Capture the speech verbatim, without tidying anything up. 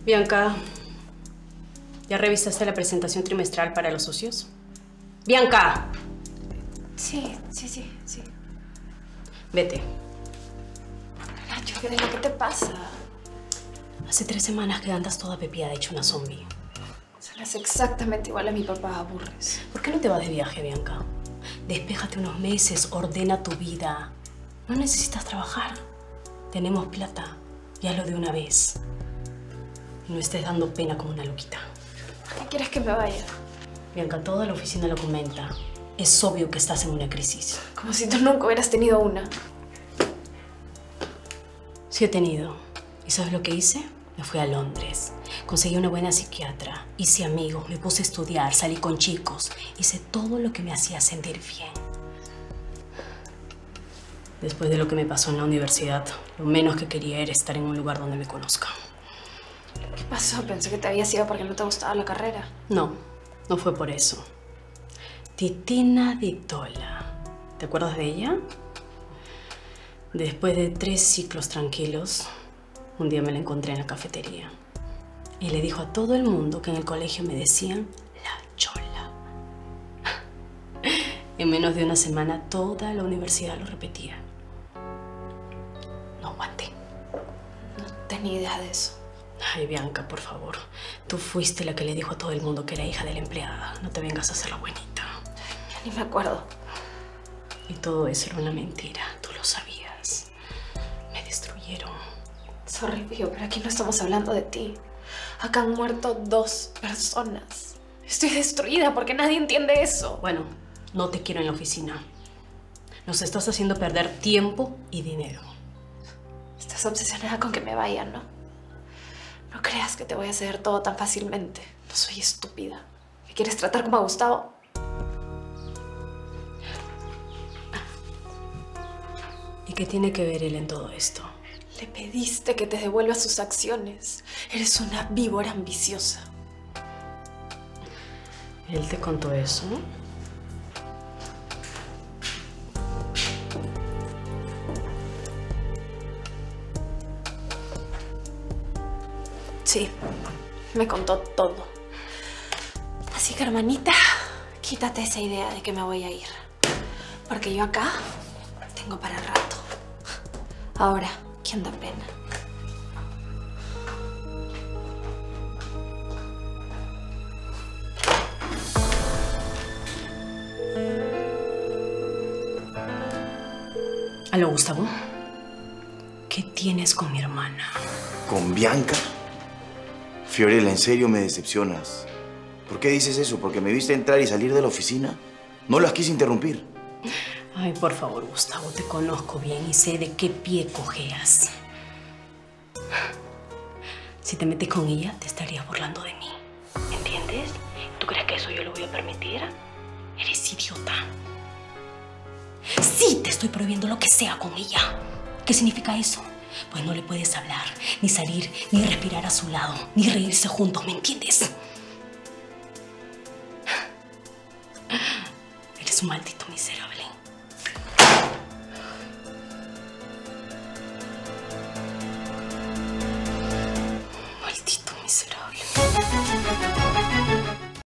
Bianca, ¿ya revisaste la presentación trimestral para los socios? ¡Bianca! Sí, sí, sí, sí. Vete. Nacho, ¿qué, ¿qué te pasa? Hace tres semanas que andas toda pepiada, hecho una zombie. Serás exactamente igual a mi papá, aburres. ¿Por qué no te vas de viaje, Bianca? Despéjate unos meses, ordena tu vida. No necesitas trabajar. Tenemos plata. Ya lo de una vez. No estés dando pena como una loquita. ¿Por qué quieres que me vaya? Bianca, toda la oficina lo comenta. Es obvio que estás en una crisis. Como si tú nunca hubieras tenido una. Sí he tenido. ¿Y sabes lo que hice? Me fui a Londres. Conseguí una buena psiquiatra. Hice amigos, me puse a estudiar, salí con chicos. Hice todo lo que me hacía sentir bien. Después de lo que me pasó en la universidad, lo menos que quería era estar en un lugar donde me conozcan. ¿Qué pasó? Pensé que te habías ido porque no te gustaba la carrera. No, no fue por eso. Titina Di Tola. ¿Te acuerdas de ella? Después de tres ciclos tranquilos, un día me la encontré en la cafetería. Y le dijo a todo el mundo que en el colegio me decían la chola. En menos de una semana, toda la universidad lo repetía. No aguanté. No tenía idea de eso. Ay, Bianca, por favor. Tú fuiste la que le dijo a todo el mundo que era hija de la empleada. No te vengas a hacer la buenita. Ya ni me acuerdo. Y todo eso era una mentira. Tú lo sabías. Me destruyeron. Sorry, Pío, pero aquí no estamos hablando de ti. Acá han muerto dos personas. Estoy destruida porque nadie entiende eso. Bueno, no te quiero en la oficina. Nos estás haciendo perder tiempo y dinero. Estás obsesionada con que me vaya, ¿no? No creas que te voy a ceder todo tan fácilmente. No soy estúpida. ¿Me quieres tratar como a Gustavo? ¿Y qué tiene que ver él en todo esto? Le pediste que te devuelva sus acciones. Eres una víbora ambiciosa. ¿Él te contó eso? Sí, me contó todo. Así que, hermanita, quítate esa idea de que me voy a ir. Porque yo acá tengo para rato. Ahora, ¿quién da pena? Aló, Gustavo. ¿Qué tienes con mi hermana? ¿Con Bianca? Fiorella, en serio me decepcionas. ¿Por qué dices eso? ¿Porque me viste entrar y salir de la oficina? No las quise interrumpir. Ay, por favor, Gustavo, te conozco bien y sé de qué pie cojeas. Si te metes con ella, te estarías burlando de mí. ¿Entiendes? ¿Tú crees que eso yo lo voy a permitir? Eres idiota. Sí, te estoy prohibiendo lo que sea con ella. ¿Qué significa eso? Pues no le puedes hablar, ni salir, ni respirar a su lado, ni reírse juntos, ¿me entiendes? Eres un maldito miserable.